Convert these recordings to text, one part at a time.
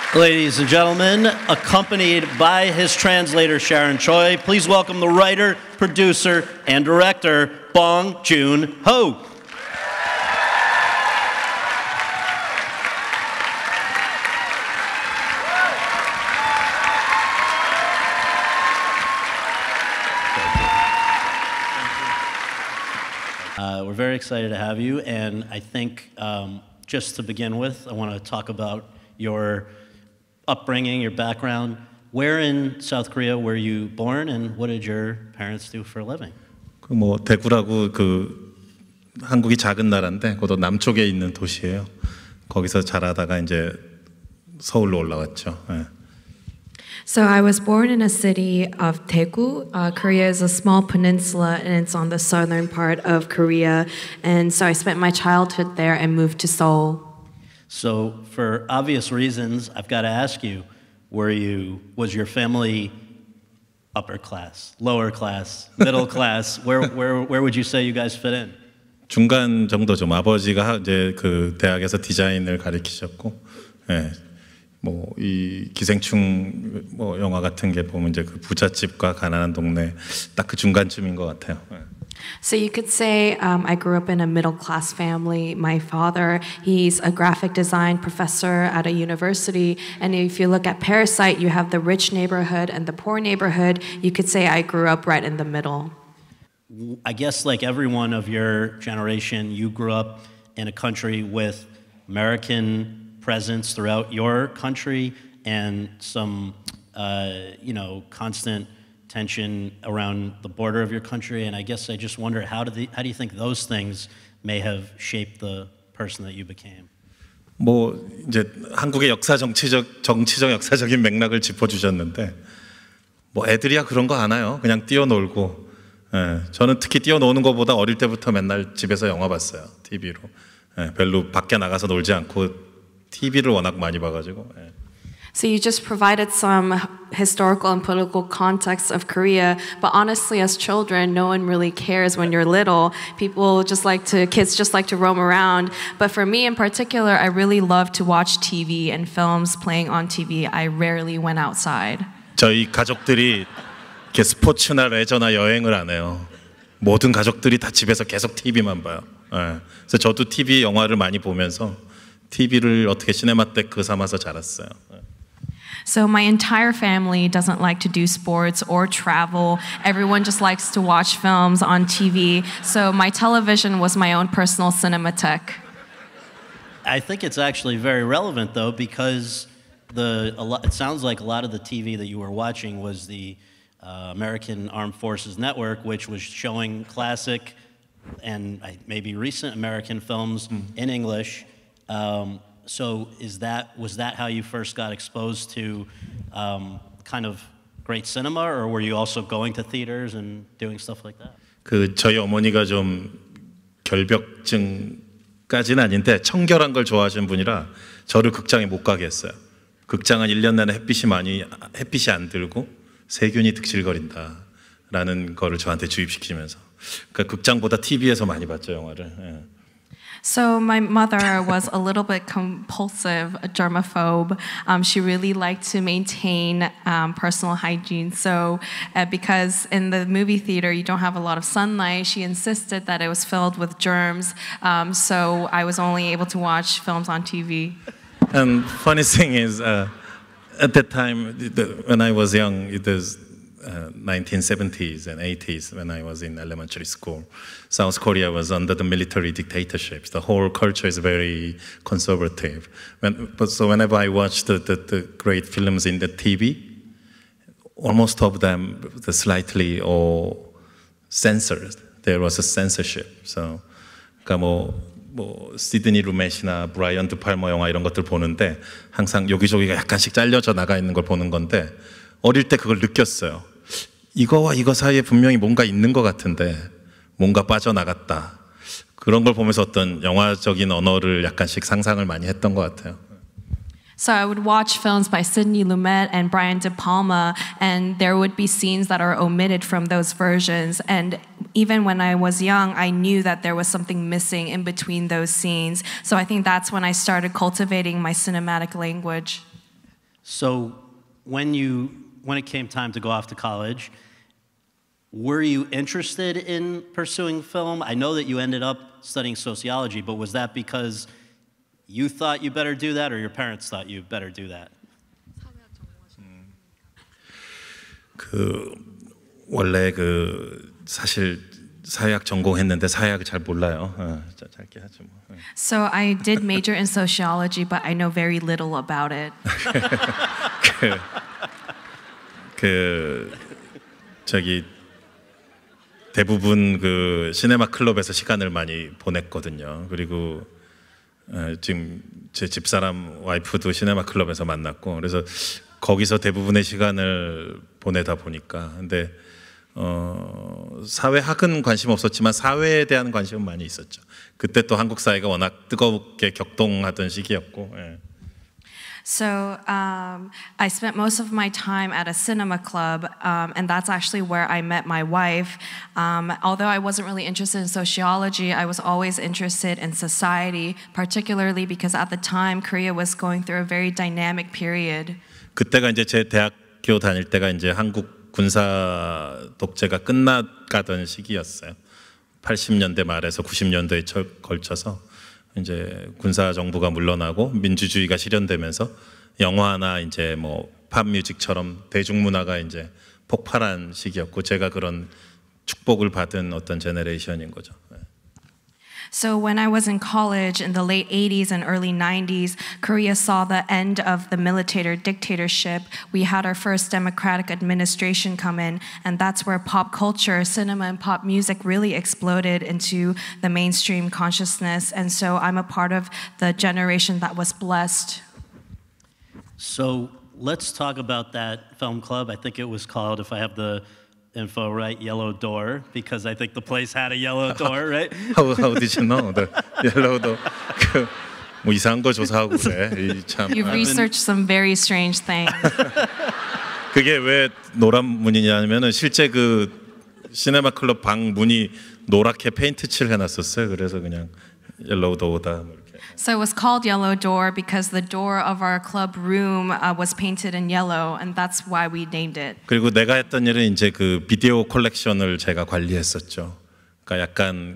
Ladies and gentlemen, accompanied by his translator Sharon Choi, please welcome the writer, producer, and director Bong Joon-ho. We're very excited to have you, and I think just to begin with, I want to talk about your upbringing, your background. Where in South Korea were you born, and what did your parents do for a living? 뭐 대구라고 한국이 작은 나라인데 그것도 남쪽에 있는 도시예요. 거기서 자라다가 이제 서울로 올라왔죠. 예. So I was born in a city of Daegu. Korea is a small peninsula and it's on the southern part of Korea. And so I spent my childhood there and moved to Seoul. So for obvious reasons, I've got to ask you, was your family upper class, lower class, middle class? Where would you say you guys fit in? 중간 정도죠. 아버지가 이제 그 대학에서 디자인을 가르치셨고, 예. 뭐 이 기생충 뭐 영화 같은 게 보면 이제 그 부잣집과 가난한 동네 딱 그 중간쯤인 것 같아요. So you could say I grew up in a middle-class family. My father, he's a graphic design professor at a university. And if you look at Parasite, you have the rich neighborhood and the poor neighborhood. You could say I grew up right in the middle. I guess like everyone of your generation, you grew up in a country with American presence throughout your country and some, constant tension around the border of your country. And I guess I just wonder, how do you think those things may have shaped the person that you became? 뭐 이제 한국의 정치적 역사적인 맥락을 짚어주셨는데, 뭐 애들이야 그런 거 아나요? 그냥 뛰어놀고. 예, 저는 특히 뛰어노는 것보다 어릴 때부터 맨날 집에서 영화 봤어요, TV로. 예, 별로 밖에 나가서 놀지 않고. TV를 워낙 많이 봐가지고. 예. So you just provided some historical and political context of Korea, but honestly, as children, no one really cares when you're little. Kids just like to roam around. But for me in particular, I really love to watch TV and films playing on TV. I rarely went outside. 저희 가족들이 이렇게 스포츠나 레저나 여행을 안 해요. 모든 가족들이 다 집에서 계속 TV만 봐요. 예. 그래서 저도 TV 영화를 많이 보면서 TV를 어떻게 시네마테크 삼아서 자랐어요. So my entire family doesn't like to do sports or travel. Everyone just likes to watch films on TV. So my television was my own personal cinematheque. I think it's actually very relevant though, because it sounds like a lot of the TV that you were watching was the American Armed Forces Network, which was showing classic and maybe recent American films in English. So was that how you first got exposed to kind of great cinema, or were you also going to theaters and doing stuff like that? 저희 어머니가 좀 결벽증까지는 아닌데 청결한 걸 좋아하시는 분이라 저를 극장에 못 가게 했어요. 극장은 1년 내내 햇빛이 안 들고 세균이 득실거린다라는 거를 저한테 주입시키면서 그러니까 극장보다 TV에서 많이 봤죠, 영화를. 예. So my mother was a little bit compulsive, a germaphobe. She really liked to maintain personal hygiene. So because in the movie theater you don't have a lot of sunlight, she insisted that it was filled with germs. So I was only able to watch films on TV. And funny thing is, at that time, when I was young, it was 1970s and 80s when I was in elementary school. South Korea was under the military dictatorships. The whole culture is very conservative. So whenever I watched the great films in the TV, almost of them were slightly or censored. There was a censorship. So 그러니까 뭐 시드니 루멧이나 브라이언 드 팔머 영화 이런 것들 보는데 항상 여기저기가 약간씩 잘려져 나가 있는 걸 보는 건데 어릴 때 그걸 느꼈어요. 이거와 이거 사이에 분명히 뭔가 있는 것 같은데 뭔가 빠져나갔다. 그런 걸 보면서 어떤 영화적인 언어를 약간씩 상상을 많이 했던 것 같아요. So I would watch films by Sidney Lumet and Brian De Palma, and there would be scenes that are omitted from those versions. And even when I was young, I knew that there was something missing in between those scenes. So I think that's when I started cultivating my cinematic language. So when it came time to go off to college, were you interested in pursuing film? I know that you ended up studying sociology, but was that because you thought you better do that, or your parents thought you better do that? 원래 사실 사회학 전공했는데 사회학을 잘 몰라요. 짧게 하죠 뭐. So I did major in sociology, but I know very little about it. 저기 대부분 시네마 클럽에서 시간을 많이 보냈거든요. 그리고 지금 제 집사람 와이프도 시네마 클럽에서 만났고, 그래서 거기서 대부분의 시간을 보내다 보니까, 근데 사회학은 관심 없었지만 사회에 대한 관심은 많이 있었죠. 그때 또 한국 사회가 워낙 뜨겁게 격동하던 시기였고. 예. So I spent most of my time at a cinema club, and that's actually where I met my wife. Although I wasn't really interested in sociology, I was always interested in society, particularly because at the time Korea was going through a very dynamic period. 그때가 이제 제 대학교 다닐 때가 이제 한국 군사 독재가 끝나가던 시기였어요. 80년대 말에서 90년대에 걸쳐서 이제 군사 정부가 물러나고 민주주의가 실현되면서 영화나 이제 뭐 팝 뮤직처럼 대중문화가 이제 폭발한 시기였고, 제가 그런 축복을 받은 어떤 제너레이션인 거죠. So when I was in college in the late 80s and early 90s, Korea saw the end of the military dictatorship. We had our first democratic administration come in, and that's where pop culture, cinema and pop music really exploded into the mainstream consciousness. And so I'm a part of the generation that was blessed. So let's talk about that film club. I think it was called, if I have the info right, Yellow Door, because I think the place had a yellow door, right? How did you know the yellow door? 뭐 이상한 거 조사하고 그래. 참. You've researched some very strange things. 그게 왜 노란 문이냐면은 실제 시네마 클럽 방 문이 노랗게 페인트 칠 해놨었어요. 그래서 그냥 옐로우 도어다. So it was called Yellow Door because the door of our club room was painted in yellow, and that's why we named it. 그리고 내가 했던 일은 이제 비디오 컬렉션을 제가 관리했었죠. 그러니까 약간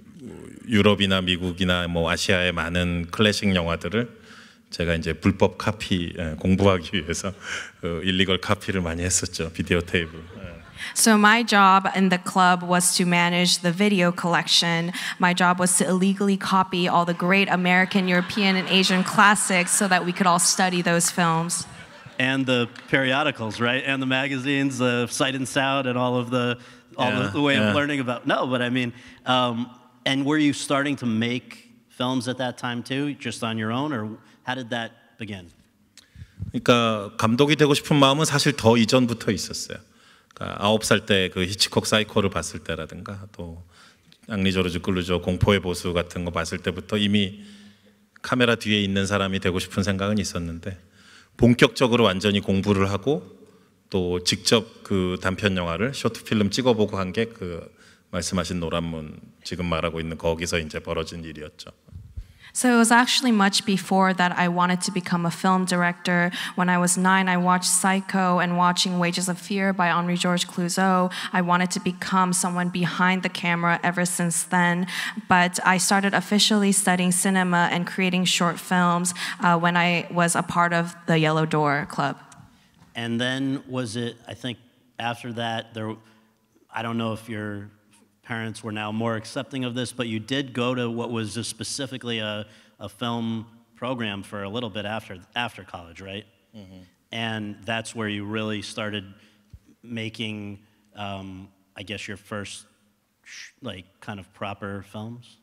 유럽이나 미국이나 뭐 아시아의 많은 클래식 영화들을 제가 이제 불법 카피 공부하기 위해서 일리걸 카피를 많이 했었죠. 비디오 테이프. So my job in the club was to manage the video collection. My job was to illegally copy all the great American, European, and Asian classics so that we could all study those films. And the periodicals, right? And the magazines, Sight and Sound, and all the way of learning about. No, but I mean, and were you starting to make films at that time too, just on your own, or how did that begin? 그러니까 감독이 되고 싶은 마음은 사실 더 이전부터 있었어요. 그러니까 9살 때 히치콕 사이코를 봤을 때라든가 또 앙리 조르주 클루조 공포의 보수 같은 거 봤을 때부터 이미 카메라 뒤에 있는 사람이 되고 싶은 생각은 있었는데, 본격적으로 완전히 공부를 하고 또 직접 단편 영화를 쇼트 필름 찍어보고 한 게 말씀하신 노란문, 지금 말하고 있는 거기서 이제 벌어진 일이었죠. So it was actually much before that I wanted to become a film director. When I was 9, I watched Psycho, and watching Wages of Fear by Henri-Georges Clouzot. I wanted to become someone behind the camera ever since then. But I started officially studying cinema and creating short films when I was a part of the Yellow Door Club. And then was it, I think after that, I don't know if your parents were now more accepting of this, but you did go to what was just specifically a film program for a little bit after college, right? Mm-hmm. And that's where you really started making, I guess, your first kind of proper films?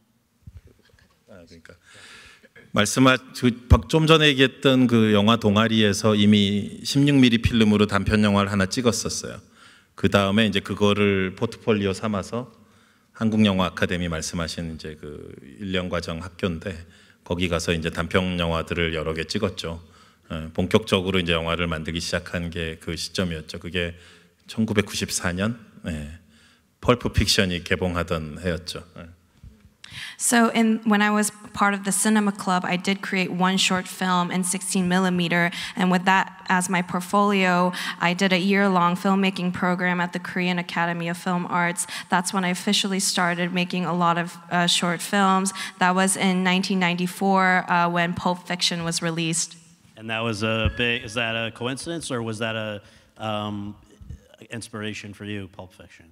그러니까 좀 전에 얘기했던 영화 동아리에서 이미 16mm 필름으로 단편 영화를 하나 찍었었어요. 그 다음에 이제 그거를 포트폴리오 삼아서 한국영화 아카데미 말씀하신 이제 1년 과정 학교인데, 거기 가서 이제 단편 영화들을 여러 개 찍었죠. 본격적으로 이제 영화를 만들기 시작한 게 그 시점이었죠. 그게 1994년 펄프 픽션이 개봉하던 해였죠. So when I was part of the cinema club, I did create one short film in 16 millimeter, and with that as my portfolio, I did a year-long filmmaking program at the Korean Academy of Film Arts. That's when I officially started making a lot of short films. That was in 1994 when Pulp Fiction was released. And that was is that a coincidence, or was that a inspiration for you, Pulp Fiction?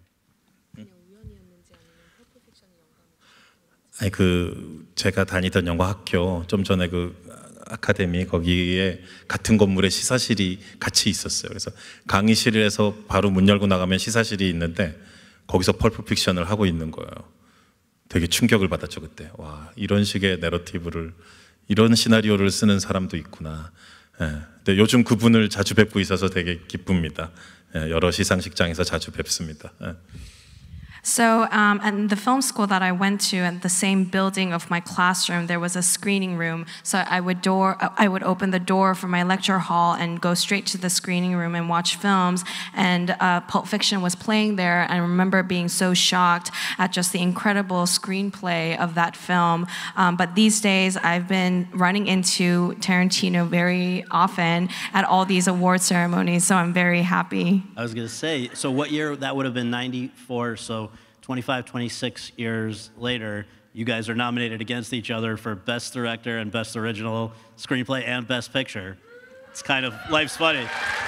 아니 제가 다니던 영화 학교 좀 전에 아카데미 거기에 같은 건물에 시사실이 같이 있었어요. 그래서 강의실에서 바로 문 열고 나가면 시사실이 있는데 거기서 펄프 픽션을 하고 있는 거예요. 되게 충격을 받았죠 그때. 와, 이런 식의 내러티브를, 이런 시나리오를 쓰는 사람도 있구나. 예, 근데 요즘 그분을 자주 뵙고 있어서 되게 기쁩니다. 예, 여러 시상식장에서 자주 뵙습니다. 예. So, at the film school that I went to, at the same building of my classroom, there was a screening room. So I would open the door for my lecture hall and go straight to the screening room and watch films. And Pulp Fiction was playing there. I remember being so shocked at just the incredible screenplay of that film. But these days, I've been running into Tarantino very often at all these award ceremonies. So I'm very happy. I was going to say, so what year? That would have been 94, so 25, 26 years later, you guys are nominated against each other for Best Director and Best Original Screenplay and Best Picture. It's kind of, life's funny.